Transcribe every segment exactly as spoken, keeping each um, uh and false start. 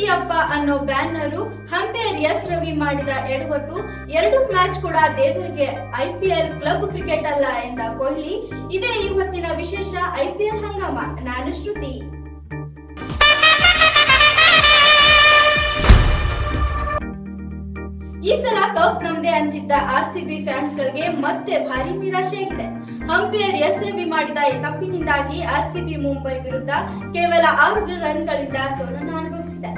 ಎಲ್ಲಿದೆಯಪ್ಪ ಅನ್ನೋ banner, umpire S Ravi ಮಾಡಿದ ಎಡವಟ್ಟು, ಎರಡು ಮ್ಯಾಚ್ ಕೂಡ ದೇವರಿಗೆ ಐಪಿಎಲ್ ಕ್ಲಬ್ ಕ್ರಿಕೆಟ್ ಅಲ್ಲ ಎಂದ ಕೊಹ್ಲಿ. ಇದೇ ಇವತ್ತಿನ ವಿಶೇಷ ಐಪಿಎಲ್ ಹಂಗಾಮ. ನಾನು ಶ್ರುತಿ. ಈ ಸಲ ಕಪ್ ನಮ್ದೇ ಅಂತಿದ್ದ ಆರ್ಸಿಬಿ ಫ್ಯಾನ್ಸ್ ಗಳಿಗೆ ಮತ್ತೆ ಭಾರಿ ನಿರಾಶೆಯಾಗಿದೆ. ಅಂಪೈರ್ ಎಸ್ ರವಿ ಮಾಡಿದ ತಪ್ಪಿನಿಂದಾಗಿ ಆರ್ಸಿಬಿ ಮುಂಬೈ ವಿರುದ್ಧ ಕೇವಲ ಆರು ರನ್ಗಳಿಂದ ಸೋಲನ್ನು ಅನುಭವಿಸಿದೆ.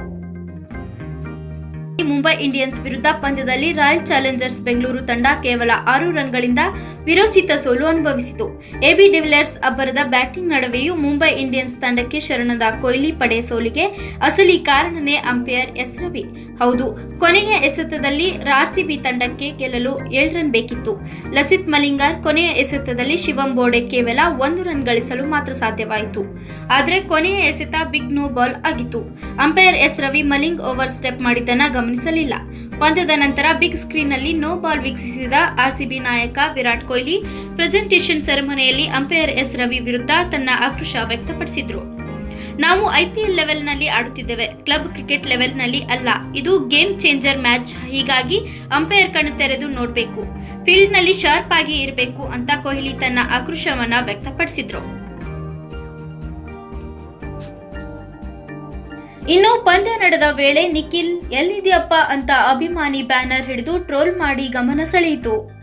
ಮುಂಬೈ ಇಂಡಿಯನ್ಸ್ ವಿರುದ್ಧ ಪಂದ್ಯದಲ್ಲಿ ರಾಯಲ್ ಚಾಲೆಂಜರ್ಸ್ ಬೆಂಗಳೂರು ತಂಡ ಕೇವಲ ಆರು ರನ್ಗಳಿಂದ ವಿರೋಚಿತ ಸೋಲು ಅನುಭವಿಸಿತು. ಎಬಿ ಡಿವಿಲಿಯರ್ಸ್ ಅಬ್ಬರದ ಬ್ಯಾಟಿಂಗ್ ನಡುವೆಯೂ ಮುಂಬೈ ಇಂಡಿಯನ್ಸ್ ತಂಡಕ್ಕೆ ಶರಣದ ಕೊಹ್ಲಿ ಪಡೆ ಸೋಲಿಗೆ ಅಸಲಿ ಕಾರಣನೇ ಅಂಪೈರ್ ಎಸ್ ರವಿ. ಹೌದು, ಕೊನೆಯ ಎಸೆತದಲ್ಲಿ ಆರ್ಸಿಬಿ ತಂಡಕ್ಕೆ ಗೆಲ್ಲಲು ಏಳು ರನ್ ಬೇಕಿತ್ತು. ಲಸಿತ್ ಮಲಿಂಗಾರ್ ಕೊನೆಯ ಎಸೆತದಲ್ಲಿ ಶಿವಂ ಬೋಡೆ ಕೇವಲ ಒಂದು ರನ್ ಗಳಿಸಲು ಮಾತ್ರ ಸಾಧ್ಯವಾಯಿತು. ಆದರೆ ಕೊನೆಯ ಎಸೆತ ಬಿಗ್ ನೋ ಬಾಲ್ ಆಗಿತ್ತು. Umpire S Ravi Malinga over step ಮಾಡಿದ್ದನ್ನ ಗಮನಿಸಲಿಲ್ಲ. ಪಂದ್ಯದ ನಂತರ ಬಿಗ್ ಸ್ಕ್ರೀನ್ ನಲ್ಲಿ ನೋ ಬಾಲ್ ವೀಕ್ಷಿಸಿದ ಆರ್ಸಿಬಿ ನಾಯಕ ವಿರಾಟ್ ಕೊಹ್ಲಿ ಪ್ರೆಸೆಂಟೇಷನ್ ಸೆರೆಮನಿಯಲ್ಲಿ ಅಂಪೈರ್ ಎಸ್ ರವಿ ವಿರುದ್ಧ ತನ್ನ ಆಕ್ರೋಶ ವ್ಯಕ್ತಪಡಿಸಿದ್ರು. ನಾವು ಐಪಿಎಲ್ ಲೆವೆಲ್ ನಲ್ಲಿ ಆಡುತ್ತಿದ್ದೇವೆ, ಕ್ಲಬ್ ಕ್ರಿಕೆಟ್ ಲೆವೆಲ್ ನಲ್ಲಿ ಅಲ್ಲ. ಇದು ಗೇಮ್ ಚೇಂಜರ್ ಮ್ಯಾಚ್. ಹೀಗಾಗಿ ಅಂಪೈರ್ ಕಣ್ಣು ತೆರೆದು ನೋಡಬೇಕು, ಫೀಲ್ಡ್ ನಲ್ಲಿ ಶಾರ್ಪ್ ಆಗಿ ಇರಬೇಕು ಅಂತ ಕೊಹ್ಲಿ ತನ್ನ ಆಕ್ರೋಶವನ್ನ ವ್ಯಕ್ತಪಡಿಸಿದ್ರು. ಇನ್ನು ಪಂದ್ಯ ನಡೆದ ವೇಳೆ ನಿಖಿಲ್ ಎಲ್ಲಿದೆಯಪ್ಪ ಅಂತ ಅಭಿಮಾನಿ ಬ್ಯಾನರ್ ಹಿಡಿದು ಟ್ರೋಲ್ ಮಾಡಿ ಗಮನ ಸೆಳೆಯಿತು.